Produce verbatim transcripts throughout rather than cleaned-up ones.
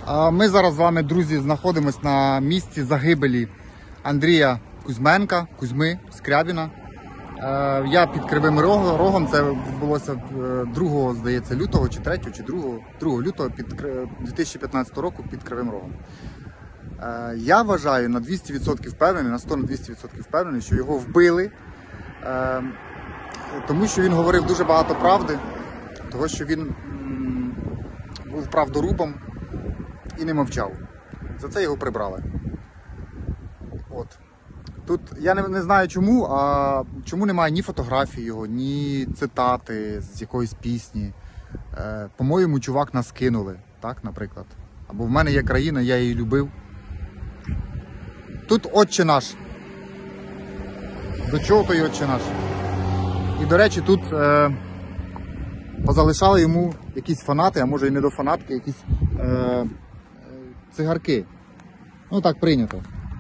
Ми зараз з вами, друзі, знаходимося на місці загибелі Андрія Кузьменка, Кузьми Скрябіна. Я під Кривим Рогом, це відбулося другого, здається, лютого, чи третього, чи другого лютого під дві тисячі п'ятнадцятого року під Кривим Рогом. Я вважаю на двісті відсотків впевнений, на сто на двісті відсотків впевнений, що його вбили, тому що він говорив дуже багато правди, того, що він був правдорубом і не мовчав. За це його прибрали. От. Тут я не, не знаю чому, а чому немає ні фотографії його, ні цитати з якоїсь пісні. Е, по-моєму, чувак нас кинули, так, наприклад. Або в мене є країна, я її любив. Тут Отче наш. До чого той Отче наш? І, до речі, тут е, позалишали йому якісь фанати, а може і не до фанатки, якісь е, цигарки. Ну так прийнято.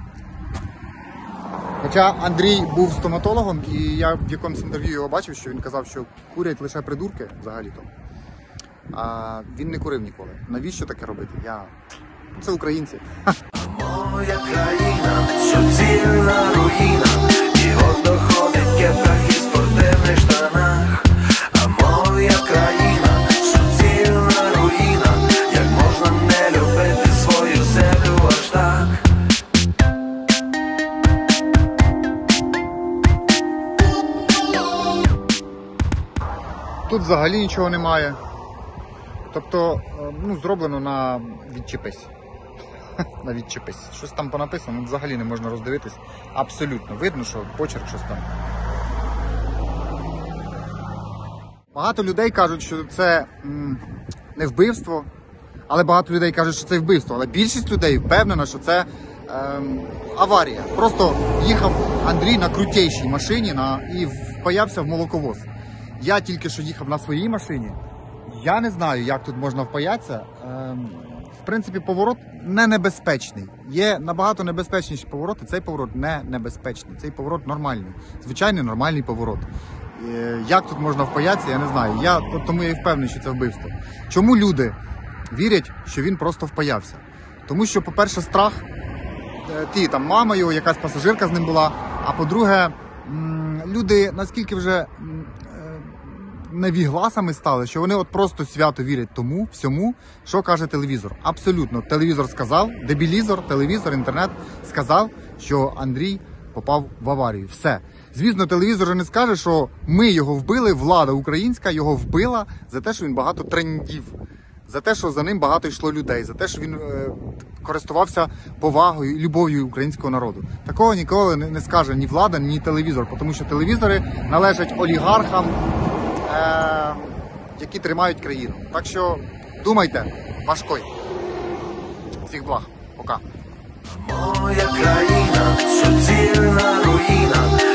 Хоча Андрій був стоматологом, і я в якомусь інтерв'ю його бачив, що він казав, що курять лише придурки взагалі-то. А він не курив ніколи. Навіщо таке робити? Я... Це українці. Моя країна, суцільна руїна, і от доходить кепках і спортивних штанах. А моя країна, суцільна руїна, як можна не любити свою землю аж так. Тут взагалі нічого немає. Тобто, ну, зроблено на відчепись. На відчепись. Щось там понаписано, взагалі не можна роздивитись. Абсолютно. Видно, що почерк щось там. Багато людей кажуть, що це м, не вбивство, але багато людей кажуть, що це вбивство. Але більшість людей впевнена, що це ем, аварія. Просто їхав Андрій на крутейшій машині на, і впаявся в молоковоз. Я тільки що їхав на своїй машині. Я не знаю, як тут можна впаятися. Ем, в принципі, поворот не небезпечний. Є набагато небезпечніші повороти. Цей поворот не небезпечний. Цей поворот нормальний. Звичайний нормальний поворот. Е, як тут можна впаятися, я не знаю. Я, тому я і впевнений, що це вбивство. Чому люди вірять, що він просто впаявся? Тому що, по-перше, страх. Е, ті, там, мама його, якась пасажирка з ним була. А по-друге, м, люди наскільки вже невігласами стали, що вони от просто свято вірять тому, всьому, що каже телевізор. Абсолютно. Телевізор сказав, дебілізор, телевізор, інтернет сказав, що Андрій попав в аварію. Все. Звісно, телевізор же не скаже, що ми його вбили, влада українська його вбила за те, що він багато трендів, за те, що за ним багато йшло людей, за те, що він е, користувався повагою, любов'ю українського народу. Такого ніколи не, не скаже ні влада, ні телевізор, тому що телевізори належать олігархам, Е, які тримають країну. Так що думайте, важкой. Всіх благ. Пока. Моя країна, суцільна руїна.